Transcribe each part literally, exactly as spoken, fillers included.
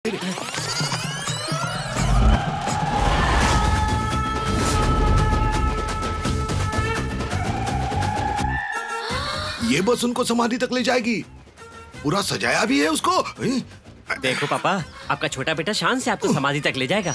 ये बस उनको समाधि तक ले जाएगी। पूरा सजाया भी है उसको। देखो पापा, आपका छोटा बेटा शान से आपको समाधि तक ले जाएगा।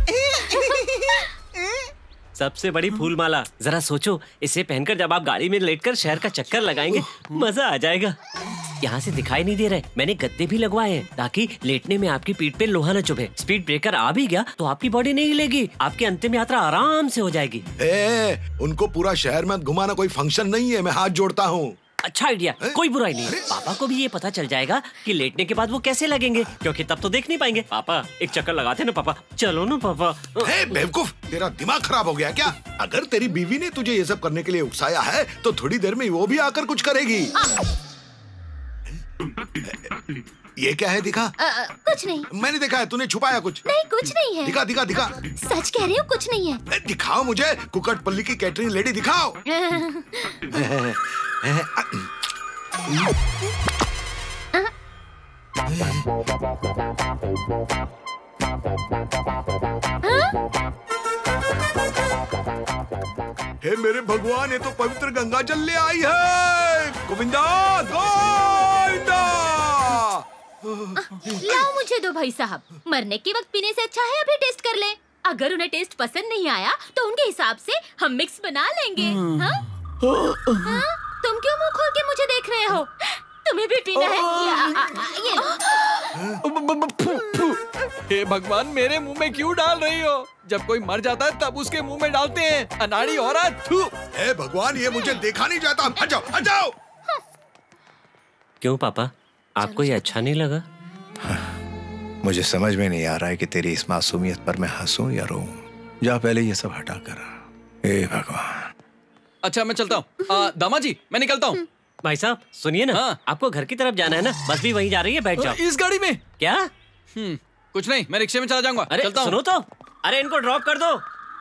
सबसे बड़ी फूल माला, जरा सोचो, इसे पहनकर जब आप गाड़ी में लेटकर शहर का चक्कर लगाएंगे, मजा आ जाएगा। यहाँ से दिखाई नहीं दे रहे, मैंने गद्दे भी लगवाए हैं ताकि लेटने में आपकी पीठ पे लोहा न चुभे। स्पीड ब्रेकर आ भी गया तो आपकी बॉडी नहीं हिलेगी, आपकी अंतिम यात्रा आराम से हो जाएगी। ए, उनको पूरा शहर में घुमाना कोई फंक्शन नहीं है, मैं हाथ जोड़ता हूँ। अच्छा आइडिया, कोई बुराई नहीं। पापा को भी ये पता चल जाएगा कि लेटने के बाद वो कैसे लगेंगे, क्योंकि तब तो देख नहीं पाएंगे। पापा एक चक्कर लगाते ना पापा, चलो ना पापा। हे बेवकूफ, तेरा दिमाग खराब हो गया क्या? अगर तेरी बीवी ने तुझे ये सब करने के लिए उकसाया है तो थोड़ी देर में वो भी आकर कुछ करेगी। ये क्या है, दिखा? आ, कुछ नहीं। मैंने देखा है, तूने छुपाया कुछ? नहीं, कुछ नहीं है। दिखा दिखा दिखा। सच कह रही हूँ, कुछ नहीं है। दिखाओ मुझे, कुकटपल्ली की कैटरिंग लेडी दिखाओ। हे मेरे भगवान, ये तो पवित्र गंगा जल ले आई है। गोविंदा गोविंदा। लाओ मुझे दो भाई साहब, मरने के वक्त पीने से अच्छा है अभी टेस्ट कर ले। अगर उन्हें टेस्ट पसंद नहीं आया तो उनके हिसाब से हम मिक्स बना लेंगे। हाँ? हाँ? तुम क्यों मुंह खोल के मुझे देख रहे हो? तुम्हें भी पीना है? ये, हे भगवान, मेरे मुंह में क्यों डाल रही हो? जब कोई मर जाता है तब उसके मुंह में डालते हैं, अनाड़ी औरत। हे भगवान, ये मुझे देखा नहीं जाता। हट जाओ, हट जाओ। क्यों पापा, आपको ये अच्छा नहीं लगा? हाँ, मुझे समझ में नहीं आ रहा है कि तेरी इस मासूमियत पर मैं हंसूं या रोऊं। जा पहले ये सब हटा कर। हे भगवान। अच्छा मैं चलता हूँ। दामा जी, मैं निकलता हूँ। भाई साहब सुनिए ना। हाँ? आपको घर की तरफ जाना है ना, बस भी वहीं जा रही है, बैठ जाओ। इस गाड़ी में? क्या? हम्म, कुछ नहीं, मैं रिक्शे में चला जाऊंगा। अरे चलता सुनो तो, अरे इनको ड्रॉप कर दो।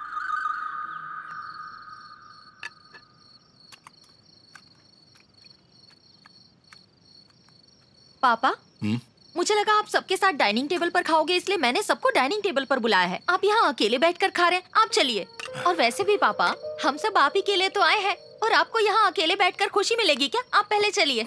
पापा, हुँ? मुझे लगा आप सबके साथ डाइनिंग टेबल पर खाओगे, इसलिए मैंने सबको डाइनिंग टेबल पर बुलाया है। आप यहाँ अकेले बैठकर खा रहे हैं, आप चलिए। और वैसे भी पापा, हम सब आप ही के लिए तो आए हैं, और आपको यहाँ अकेले बैठकर खुशी मिलेगी क्या? आप पहले चलिए।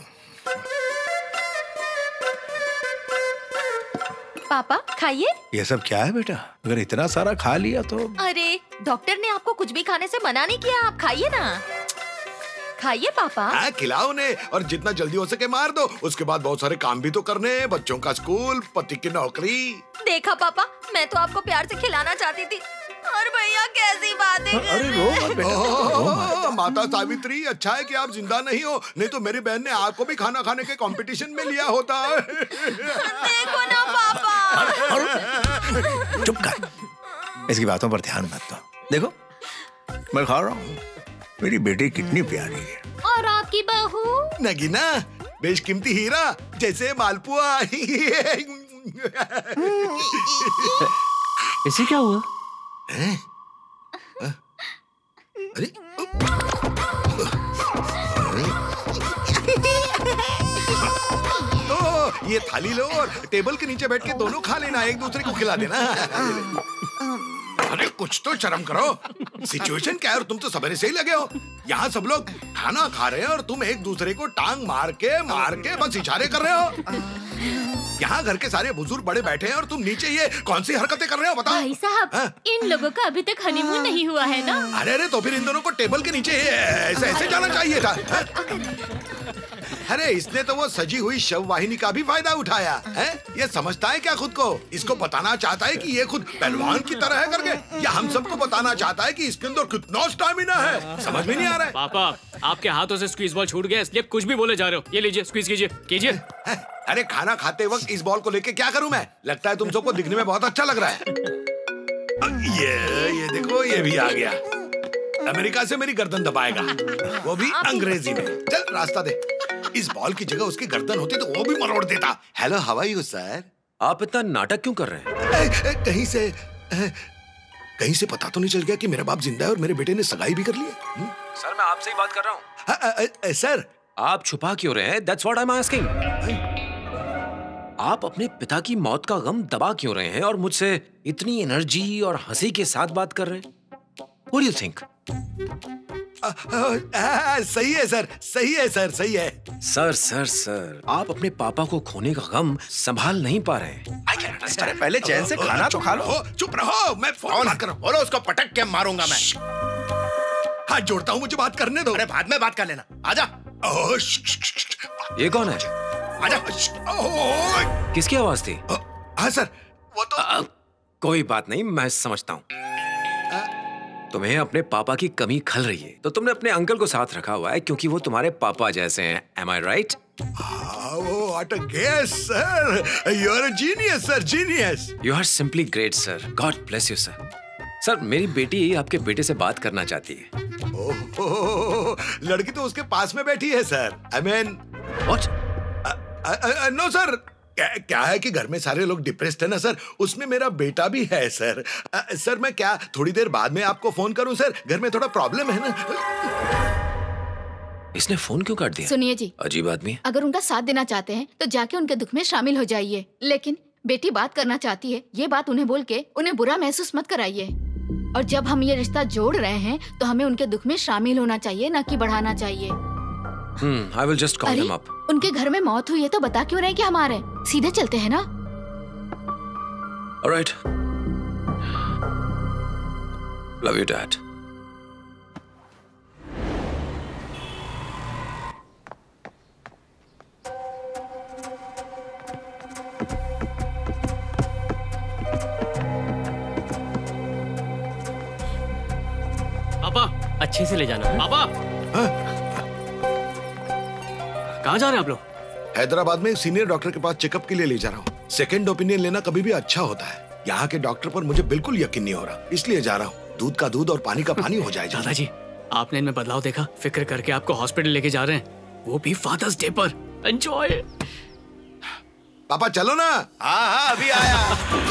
पापा खाइए। ये सब क्या है बेटा? अगर इतना सारा खा लिया तो? अरे डॉक्टर ने आपको कुछ भी खाने से मना नहीं किया, आप खाइए ना। खाइए पापा। हाँ, खिलाओ ने, और जितना जल्दी हो सके मार दो। उसके बाद बहुत सारे काम भी तो करने हैं, बच्चों का स्कूल, पति की नौकरी। देखा पापा, मैं तो आपको प्यार से खिलाना चाहती थी, और भैया कैसी बातें। अरे रो मत बेटा। माता सावित्री, अच्छा है कि आप जिंदा नहीं हो, नहीं तो मेरी बहन ने आपको भी खाना खाने के कंपटीशन में लिया होता। देखो ना पापा। चुप कर, इसकी बातों पर ध्यान मत दो। देखो मैं खा रहा हूँ, मेरी बेटी कितनी प्यारी है। और आपकी बहू? नगीना, बेशकीमती हीरा, जैसे मालपुआ। इसे क्या हुआ? हैं? अरे ओ, ये थाली लो और टेबल के नीचे बैठ के दोनों खा लेना, एक दूसरे को खिला देना। अरे कुछ तो शर्म करो। सिचुएशन क्या है, और तुम तो सवेरे से ही लगे हो। यहाँ सब लोग खाना खा रहे हैं और तुम एक दूसरे को टांग मार के मार के बस इशारे कर रहे हो। यहाँ घर के सारे बुजुर्ग बड़े बैठे हैं और तुम नीचे ये कौन सी हरकतें कर रहे हो, बताओ। भाई साहब, हाँ? इन लोगों का अभी तक हनीमून नहीं हुआ है ना। अरे अरे तो फिर इन दोनों को टेबल के नीचे ऐसे ऐसे जाना चाहिए था। अरे इसने तो वो सजी हुई शव वाहिनी का भी फायदा उठाया है। ये समझता है क्या खुद को? इसको बताना चाहता है कि ये खुद पहलवान की तरह है करके, या हम सबको बताना चाहता है कि इसके अंदर कितना स्टैमिना है? समझ में नहीं आ रहा है। पापा, आपके हाथों से स्क्वीज बॉल छूट गया, इसलिए कुछ भी बोले जा रहे हो। ये लीजिए, स्क्वीज कीजिए कीजिए। अरे खाना खाते वक्त इस बॉल को लेके क्या करूं मैं? लगता है तुम सबको दिखने में बहुत अच्छा लग रहा है। ये ये देखो, ये भी आ गया। अमेरिका से मेरी गर्दन दबाएगा, वो भी अंग्रेजी में। चल रास्ता दे। इस बॉल की जगह उसकी गर्दन होती तो वो भी मरोड़ देता। Hello, how are you sir? आप इतना नाटक क्यों कर रहे हैं? कहीं से कहीं से पता तो नहीं चल गया कि मेरा बाप जिंदा है और मेरे बेटे ने सगाई भी कर ली है? सर मैं आपसे ही बात कर रहा हूँ। सर आप छुपा क्यों रहे हैं? That's what I'm asking. आप अपने पिता की मौत का गम दबा क्यों रहे हैं और मुझसे इतनी एनर्जी और हंसी के साथ बात कर रहे हैं? What do you think? आ, आ, आ, सही है सर, सही है सर, सही है। सर सर सर आप अपने पापा को खोने का गम संभाल नहीं पा रहे हैं। I can understand. अरे पहले चैन से खाना तो खा लो। चुप रहो, मैं फोन बात कर रहा हूँ। बोलो, उसको पटक के मारूंगा मैं। हाथ जोड़ता हूँ, मुझे बात करने दो। अरे बाद में बात कर लेना, आजा। ओह, श- श- श- श- ये कौन है? आजा। ओह, किसकी आवाज थी? हाँ सर, वो तो आ, कोई बात नहीं, मैं समझता हूँ। तुम्हें अपने पापा की कमी खल रही है, तो तुमने अपने अंकल को साथ रखा हुआ है क्योंकि वो तुम्हारे पापा जैसे हैं। Am I right? Oh, what a guess, sir. You're a genius, sir. Genius. You are simply great, sir. God bless you, sir. Sir, मेरी बेटी आपके बेटे से बात करना चाहती है। ओह, लड़की तो उसके पास में बैठी है, sir. I mean, What? No sir, क्या, क्या है कि घर में सारे लोग डिप्रेस्ड है ना सर, उसमें मेरा बेटा भी है सर। अ, सर मैं क्या थोड़ी देर बाद में आपको फोन करूं सर? घर में थोड़ा प्रॉब्लम है ना। इसने फोन क्यों काट दिया? सुनिए जी, अजीब आदमी। अगर उनका साथ देना चाहते हैं तो जाके उनके दुख में शामिल हो जाइए, लेकिन बेटी बात करना चाहती है, ये बात उन्हें बोल के उन्हें बुरा महसूस मत कराइए। और जब हम ये रिश्ता जोड़ रहे हैं तो हमें उनके दुख में शामिल होना चाहिए, न कि बढ़ाना चाहिए। हम्म, I will just call अरे him up. उनके घर में मौत हुई है तो बता क्यों रहे कि हम आ रहे हैं? सीधे चलते हैं ना। All right. Love you, Dad. पापा, अच्छे से ले जाना। पापा, कहाँ जा रहे हैं आप लोग? हैदराबाद में सीनियर डॉक्टर के पास चेकअप के लिए ले जा रहा हूँ। सेकंड ओपिनियन लेना कभी भी अच्छा होता है। यहाँ के डॉक्टर पर मुझे बिल्कुल यकीन नहीं हो रहा, इसलिए जा रहा हूँ। दूध का दूध और पानी का पानी हो जाए। दादाजी, आपने इनमें बदलाव देखा? फिक्र करके आपको हॉस्पिटल लेके जा रहे हैं, वो भी फादर्स डे पर। एंजॉय। पापा चलो ना। हाँ हाँ अभी आया।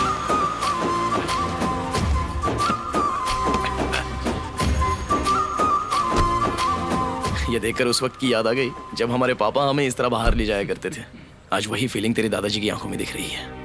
ये देखकर उस वक्त की याद आ गई जब हमारे पापा हमें इस तरह बाहर ले जाया करते थे। आज वही फीलिंग तेरे दादाजी की आंखों में दिख रही है।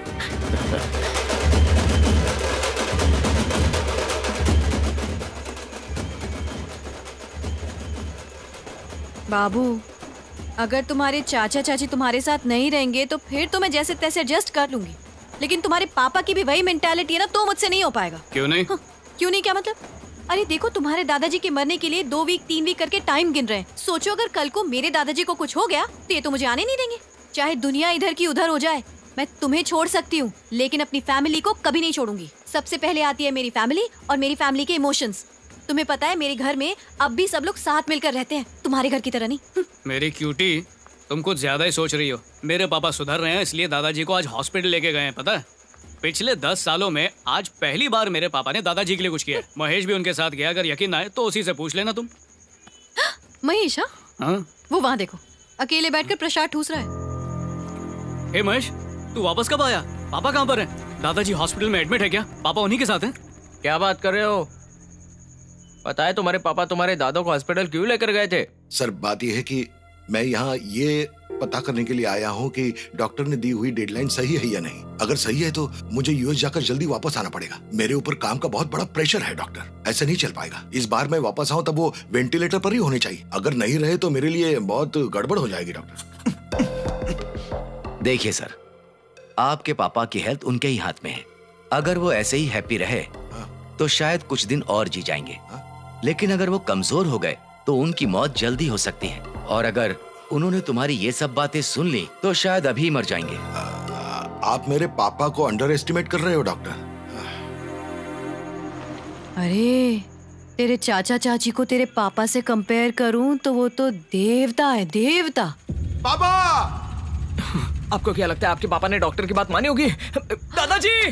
बाबू, अगर तुम्हारे चाचा चाची तुम्हारे साथ नहीं रहेंगे तो फिर तो मैं जैसे तैसे एडजस्ट कर लूंगी, लेकिन तुम्हारे पापा की भी वही मेंटालिटी है ना, तो मुझसे नहीं हो पाएगा। क्यों नहीं? हाँ, क्यों नहीं क्या मतलब? अरे देखो, तुम्हारे दादाजी के मरने के लिए दो वीक तीन वीक करके टाइम गिन रहे हैं। सोचो अगर कल को मेरे दादाजी को कुछ हो गया तो ये तो मुझे आने नहीं देंगे। चाहे दुनिया इधर की उधर हो जाए, मैं तुम्हें छोड़ सकती हूँ लेकिन अपनी फैमिली को कभी नहीं छोड़ूंगी। सबसे पहले आती है मेरी फैमिली और मेरी फैमिली के इमोशंस। तुम्हें पता है मेरे घर में अब भी सब लोग साथ मिलकर रहते हैं, तुम्हारे घर की तरह नहीं। मेरी क्यूटी, तुम कुछ ज्यादा ही सोच रही हो। मेरे पापा सुधर रहे हैं इसलिए दादाजी को आज हॉस्पिटल लेके गए हैं, पता है? पिछले दस सालों में आज पहली बार मेरे पापा ने दादाजी के लिए कुछ किया है। महेश भी उनके साथ गया, अगर यकीन ना आए तो उसी से पूछ लेना तुम। महेश? हाँ? वो वहाँ देखो, अकेले बैठकर प्रसाद ठूस रहा है। हे महेश, तू वापस कब आया? पापा कहाँ पर हैं? दादाजी हॉस्पिटल में एडमिट है क्या? पापा उन्हीं के साथ हैं? क्या बात कर रहे हो? पता है तुम्हारे पापा तुम्हारे दादों को हॉस्पिटल क्यों लेकर गए थे? सर बात यह है कि मैं यहाँ ये पता करने के लिए आया हूँ कि डॉक्टर ने दी हुई डेडलाइन सही है या नहीं। अगर सही है तो मुझे यूएस जाकर जल्दी वापस आना पड़ेगा। मेरे ऊपर काम का बहुत बड़ा प्रेशर है डॉक्टर, ऐसे नहीं चल पाएगा। इस बार मैं वापस आऊँ तब वो वेंटिलेटर पर ही होने चाहिए। अगर नहीं रहे तो मेरे लिए बहुत गड़बड़ हो जाएगी डॉक्टर। देखिए सर, आपके पापा की हेल्थ उनके ही हाथ में है। अगर वो ऐसे ही हैप्पी रहे तो शायद कुछ दिन और जी जाएंगे, लेकिन अगर वो कमजोर हो गए तो उनकी मौत जल्दी हो सकती है। और अगर उन्होंने तुम्हारी ये सब बातें सुन ली तो शायद अभी मर जाएंगे। आ, आप मेरे पापा को अंडर एस्टिमेट कर रहे हो डॉक्टर। अरे तेरे चाचा चाची को तेरे पापा से कंपेयर करूं तो वो तो देवता है, देवता। पापा! आपको क्या लगता है आपके पापा ने डॉक्टर की बात मानी होगी? दादाजी!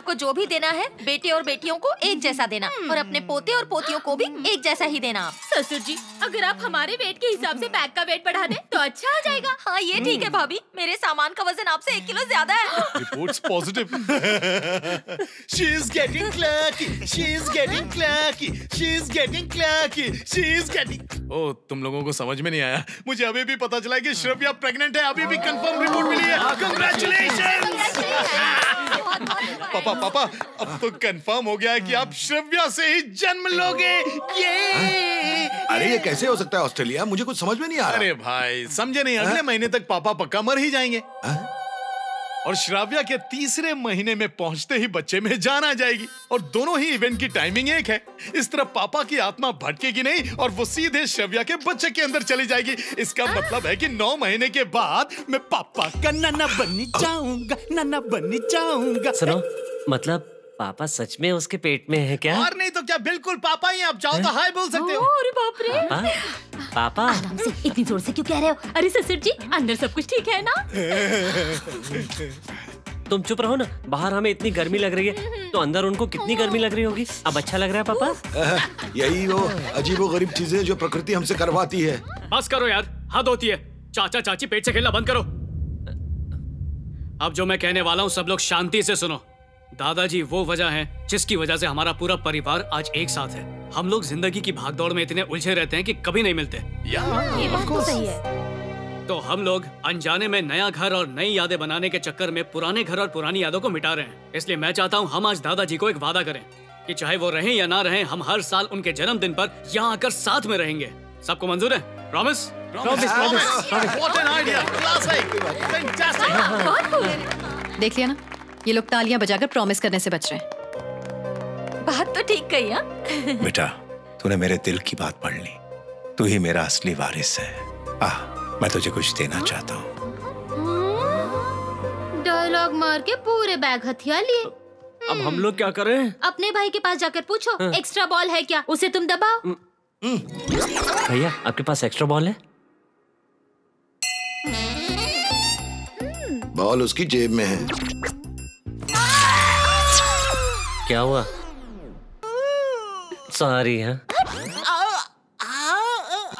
आपको जो भी देना है बेटे और बेटियों को एक जैसा देना और अपने पोते और पोतियों को भी एक जैसा ही देना आप। ससुर जी, अगर आप हमारे वेट के हिसाब से बैग का वेट बढ़ा दें तो अच्छा आ जाएगा। हाँ ये ठीक है भाभी, मेरे सामान का वजन आपसे एक किलो ज्यादा है। Reports positive. She is getting clerky. She is getting clerky. She is getting clerky. She is getting. ओ, तुम लोगों को समझ में नहीं आया। मुझे अभी भी पता चला कि श्रव्या प्रेग्नेंट है। अभी भी कंफर्म रिपोर्ट मिली है। Congratulations! पापा पापा अब तो कंफर्म हो गया है कि आप श्रव्या से ही जन्म लोगे। ये अरे ये कैसे हो सकता है ऑस्ट्रेलिया? मुझे कुछ समझ में नहीं आ रहा। अरे भाई समझे नहीं, अगले महीने तक पापा पक्का मर ही जाएंगे। आ? और श्राव्या के तीसरे महीने में पहुंचते ही बच्चे में जान आ जाएगी और दोनों ही इवेंट की टाइमिंग एक है। इस तरह पापा की आत्मा भटकेगी नहीं और वो सीधे श्राव्या के बच्चे के अंदर चली जाएगी। इसका मतलब है कि नौ महीने के बाद मैं पापा का नाना बन जाऊंगा, नाना बन जाऊंगा। सुनो, मतलब पापा सच में उसके पेट में है क्या? और नहीं तो क्या, बिल्कुल पापा ही। आप चाहो तो हाय बोल सकते हो। अरे बाप रे। पापा, पापा आराम से, इतनी जोर से क्यों कह रहे हो? अरे ससुर जी, अंदर सब कुछ ठीक है ना? तुम चुप रहो ना। बाहर हमें इतनी गर्मी लग रही है तो अंदर उनको कितनी गर्मी लग रही होगी। अब अच्छा लग रहा है पापा? यही वो अजीबोगरीब चीजें जो प्रकृति हमसे करवाती है। बस करो यार, हद होती है। चाचा चाची पेट से खेलना बंद करो। अब जो मैं कहने वाला हूँ सब लोग शांति से सुनो। दादाजी वो वजह है जिसकी वजह से हमारा पूरा परिवार आज एक साथ है। हम लोग जिंदगी की भागदौड़ में इतने उलझे रहते हैं कि कभी नहीं मिलते। ये बात तो सही है। तो हम लोग अनजाने में नया घर और नई यादें बनाने के चक्कर में पुराने घर और पुरानी यादों को मिटा रहे हैं। इसलिए मैं चाहता हूँ हम आज दादाजी को एक वादा करें कि चाहे वो रहें या ना रहें, हम हर साल उनके जन्मदिन पर यहाँ आकर साथ में रहेंगे। सबको मंजूर है? Promise? Promise, promise. What an idea! Classic! Fantastic! देख लिया ना, ये लोग तालियां बजाकर प्रॉमिस करने से बच रहे हैं। बात तो ठीक कही। हाँ बेटा, तूने मेरे दिल की बात पढ़ ली। तू ही मेरा असली वारिस है। आ, मैं तुझे कुछ देना चाहता हूँ। डायलॉग मार के पूरे बैग हथियार लिए। अब हम लोग क्या करें? अपने भाई के पास जाकर पूछो, एक्स्ट्रा बॉल है क्या? उसे तुम दबाओ। भैया, आपके पास एक्स्ट्रा बॉल है? बॉल उसकी जेब में है। क्या हुआ? सॉरी। हाँ